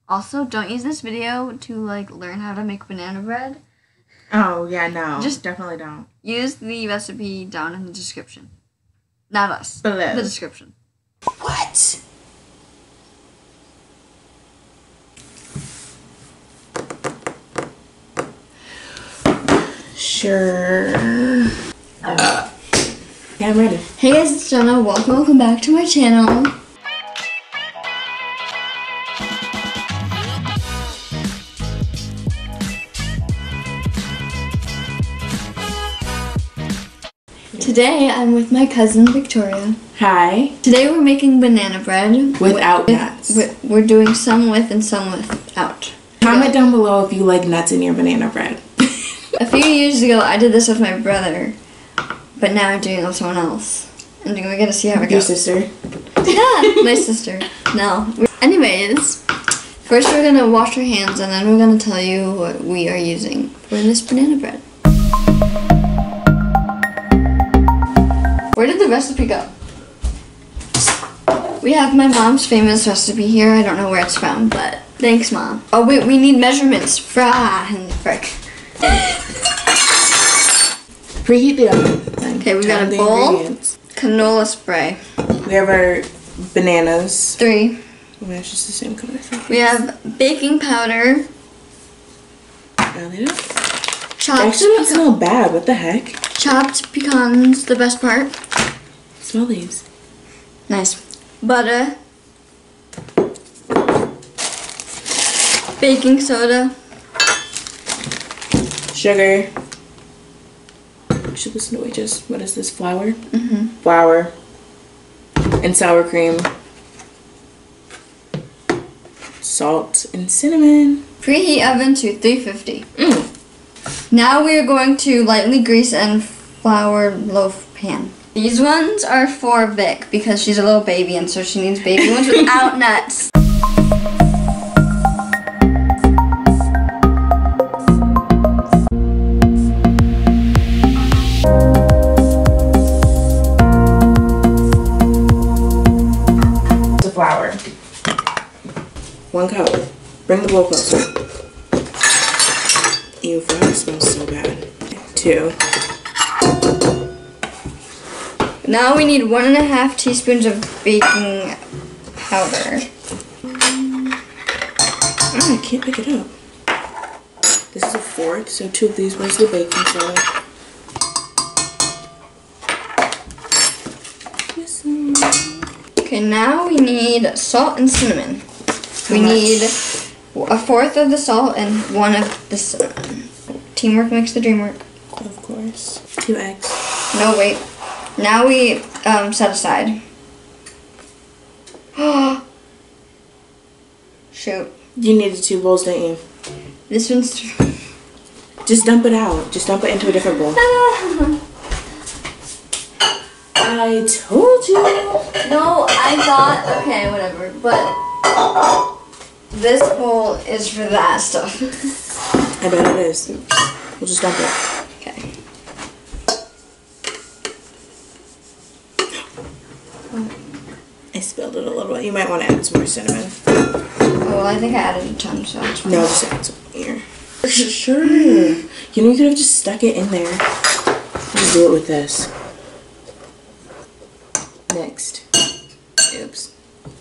Also, don't use this video to like learn how to make banana bread. Oh yeah, no. Just definitely don't. Use the recipe down in the description. Not us. Below. The description. What? Sure. Yeah, I'm ready. Hey guys, it's Jenna. Welcome back to my channel. Today I'm with my cousin Victoria. Hi. Today we're making banana bread. Without nuts. We're doing some with and some without. Comment down below if you like nuts in your banana bread. A few years ago I did this with my brother, but now I'm doing it with someone else. And we're gonna see how it goes. Your sister? Yeah, my sister. No. Anyways, first we're gonna wash our hands and then we're gonna tell you what we are using for this banana bread. Where did the recipe go? We have my mom's famous recipe here. I don't know where it's from, but thanks, Mom. Oh wait, we need measurements. Frick. Preheat the oven. Okay, we got a bowl. Canola spray. We have our bananas. 3. Oh, it's just the same color. We have baking powder. Chopped Actually, don't smell bad. What the heck? Chopped pecans, the best part. Smell these. Nice. Butter. Baking soda. Sugar. You should listen to wages. What is this? Flour? Mm-hmm. Flour. And sour cream. Salt and cinnamon. Preheat oven to 350. Mm. Now we are going to lightly grease and flour loaf pan. These ones are for Vic because she's a little baby and so she needs baby ones without nuts. The flour. 1 cup. Bring the bowl closer. Ew, flour smells so bad. 2. Now we need 1.5 teaspoons of baking powder. Oh, I can't pick it up. This is a 4th, so 2 of these. Where's the baking soda? Okay, now we need salt and cinnamon. We need 1/4 of the salt and 1 of the cinnamon. Teamwork makes the dream work. Of course. 2 eggs. No, wait. Now we set aside. Shoot. You needed 2 bowls, didn't you? This one's... Just dump it out. Just dump it into a different bowl. I told you. No, I thought... Okay, whatever. But this bowl is for that stuff. I bet it is. We'll just dump it. Okay. I spilled it a little bit. You might want to add some more cinnamon. Oh, well, I think I added a ton, so that's fine. No, just add some here. Sure. You know, you could have just stuck it in there. Let's do it with this. Next. Oops.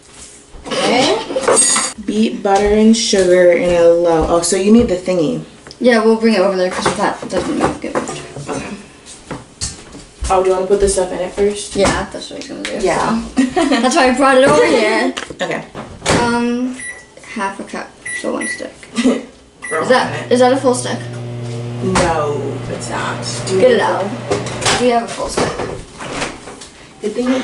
Okay. Beat butter and sugar in a low. Oh, so you need the thingy. Yeah, we'll bring it over there because that doesn't make it. Okay. Oh, do you want to put this stuff in it first? Yeah, that's what he's gonna do. Yeah. So. That's why I brought it over here. Okay. 1/2 cup, so 1 stick. Is that a full stick? No, it's not. Get it out. We have a full stick. Good thing.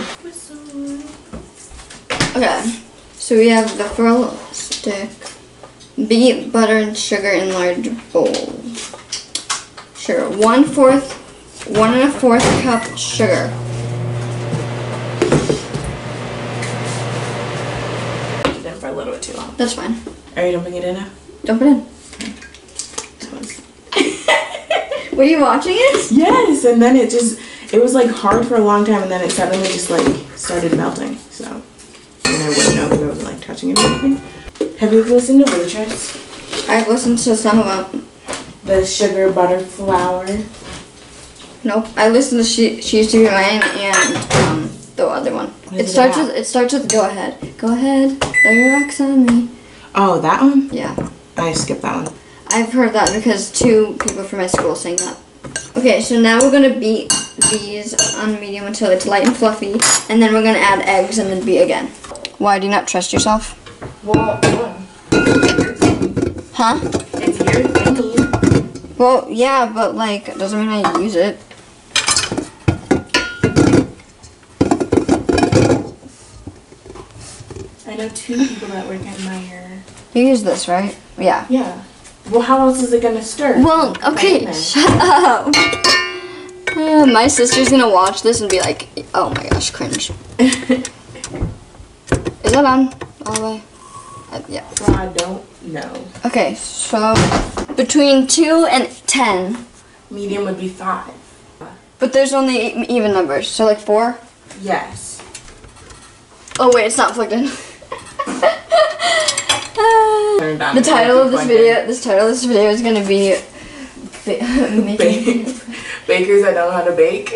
Okay, so we have the full stick. Beat butter and sugar in large bowl. Sugar, 1/4 cup sugar. Put it in for a little bit too long. That's fine. Are you dumping it in now? Dump it in. Were you watching it? Yes, and then it was like hard for a long time, and then it suddenly just like started melting. So, and I wouldn't know because I wasn't like touching it or anything. Have you listened to Waitress? I've listened to some of them. The sugar butter flour. Nope. I listened to She Used to Be Mine and the other one. It starts with Go Ahead. Go ahead, lay your rocks on me. Oh, that one? Yeah. I skipped that one. I've heard that because 2 people from my school sang that. Okay, so now we're gonna beat these on medium until it's light and fluffy, and then we're gonna add eggs and then beat again. Why do you not trust yourself? Well, Huh? it's your thingy. Well, yeah, but like, it doesn't mean I use it. I know 2 people that work at Meijer. You use this, right? Yeah. Yeah. Well, how else is it gonna stir? Well, okay, shut up. My sister's gonna watch this and be like, oh my gosh, cringe. Is that on all the way? Yeah. Well, I don't know. Okay, so between 2 and 10. Medium would be 5. But there's only even numbers, so like 4? Yes. Oh wait, it's not plugged in. The title of this video is gonna be Bakers that don't know how to bake.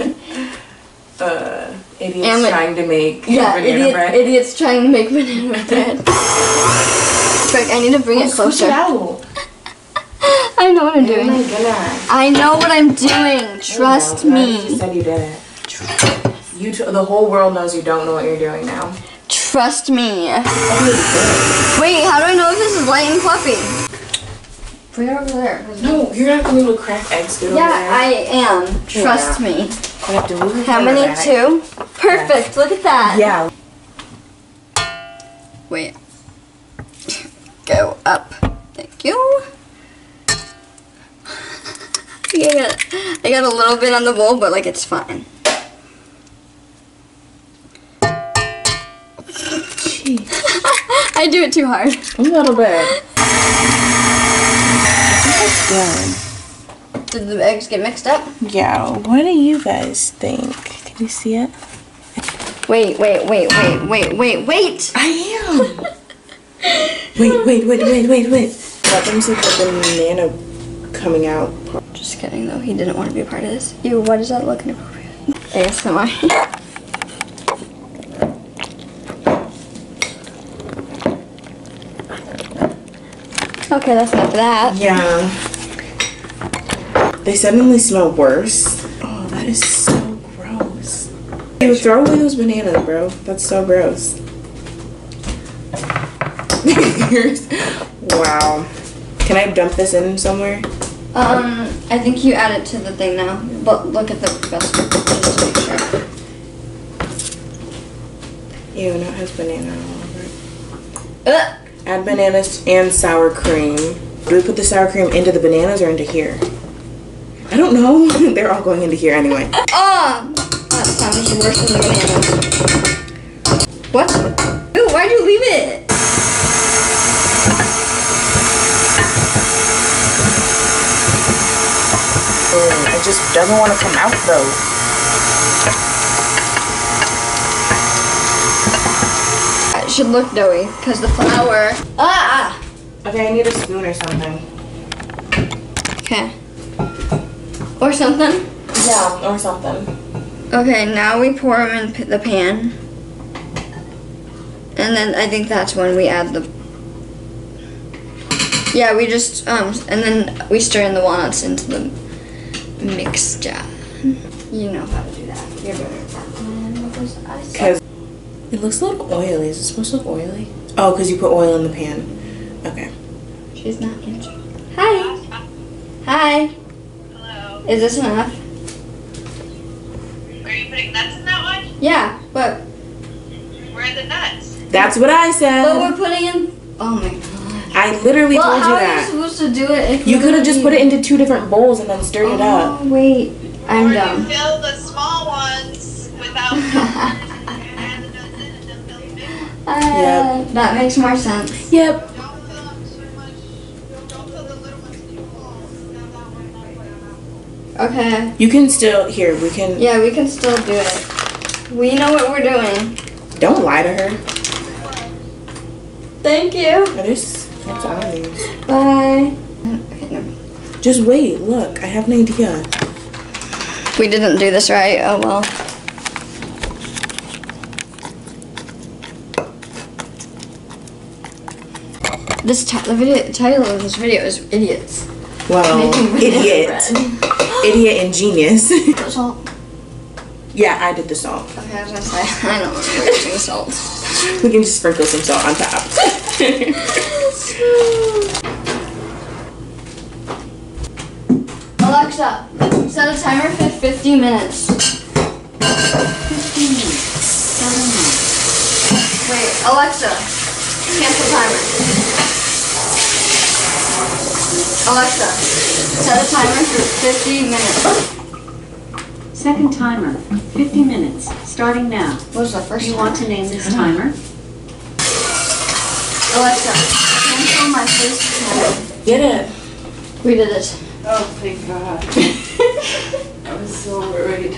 Idiots trying to make banana bread. Idiots trying to make banana bread. Frick, I need to bring it closer. I know what I'm doing. Oh my goodness. I know what I'm doing. Trust me. You said you did it. The whole world knows you don't know what you're doing now. Trust me. Wait, how do I know if this is light and fluffy? Put it over there. No, you're not going to crack eggs over there. Yeah, I am. Trust me. I have to move How many? Back. 2? Perfect. Yeah. Look at that. Yeah. Wait. Go up. Thank you. I got a little bit on the bowl, but like it's fine. I do it too hard. A little bit. Good. Did the eggs get mixed up? Yeah. What do you guys think? Can you see it? Wait. I am. wait. Let them see the banana coming out. Just kidding though. He didn't want to be a part of this. Ew, why does that look inappropriate? ASMR. Okay, that's enough of that. Yeah. They suddenly smell worse. Oh, that is so gross. Ew, throw away those bananas, bro. That's so gross. Wow. Can I dump this in somewhere? I think you add it to the thing now. But look at the best just to make sure. Ew, now it has banana all over it. Add bananas and sour cream. Do we put the sour cream into the bananas or into here? I don't know. They're all going into here anyway. That sounds worse than the bananas. What? Ew, why'd you leave it? It just doesn't want to come out though. It should look doughy because the flour. Okay, I need a spoon or something. Okay. Or something? Yeah, or something. Okay, now we pour them in the pan. And then I think that's when we add the... Yeah, we just, and then we stir in the walnuts into the mixture. You know how to do that. You're very Because it looks a little oily. Is it supposed to look oily? Oh, because you put oil in the pan. Okay. She's not answering. Hi. Hi. Hello. Is this enough? Are you putting nuts in that one? Yeah, but... Where are the nuts? That's what I said. But we're putting in... Oh my god. I literally told you how are you that. supposed to do it if You could have just put it into 2 different bowls and then stirred it up. Oh, wait. I'm or dumb. you fill the small ones without filters and add the nuts in and then fill the big ones. Yep. That makes more sense. Yep. Don't fill them too much. Don't fill the little ones too full. Now that one, not Okay. You can still, here, we can. Yeah, we can still do it. We know what we're doing. Don't lie to her. Thank you. There's cats on these. Bye. Okay, no. Just wait, look, I have an idea. We didn't do this right. Oh well. The title of this video is Idiots. Well, Making banana idiot. Idiot and genius. Salt. Yeah, I did the salt. Okay, I was gonna say, I don't want to using salt. We can just sprinkle some salt on top. Alexa, set a timer for 50 minutes. 15 minutes. Starting now. Wait, Alexa, cancel timer. Alexa, set a timer for 50 minutes. Second timer. 50 minutes. Starting now. What was the first You one? want to name this timer? Alexa, cancel my first timer. Get it. We did it. Oh, thank God. I was so worried.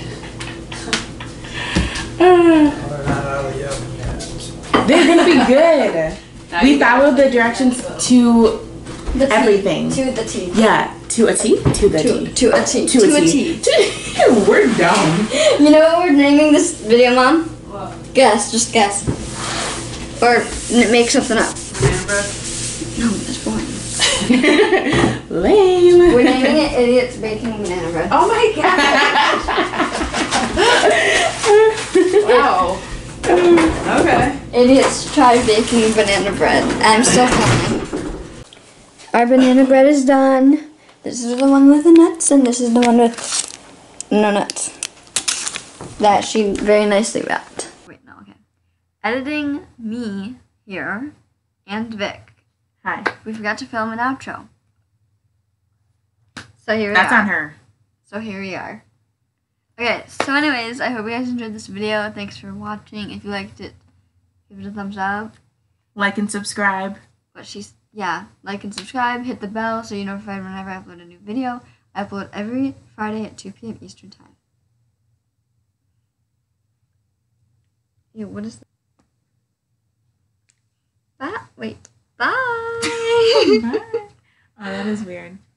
They're gonna be good. We followed the directions to The T. everything. To the T. Yeah, to a T? To the T. To a T. To a T. We're dumb. You know what we're naming this video, Mom? What? Guess. Just guess. Or make something up. Banana bread? No, that's boring. Lame. We're naming it Idiots Baking Banana Bread. Oh my God. Wow. Okay. Idiots try baking banana bread. I'm still filming. Our banana bread is done. This is the one with the nuts, and this is the one with no nuts. That she very nicely wrapped. Wait, no, okay. Editing me here and Vic. Hi. We forgot to film an outro. So here we That's are. on her. So here we are. Okay, so anyways, I hope you guys enjoyed this video. Thanks for watching. If you liked it, give it a thumbs up. Like and subscribe. Like and subscribe, hit the bell so you're notified whenever I upload a new video. I upload every Friday at 2 p.m. Eastern Time. Ew, what is that? Bye. Wait. Bye. Bye. Oh, that is weird.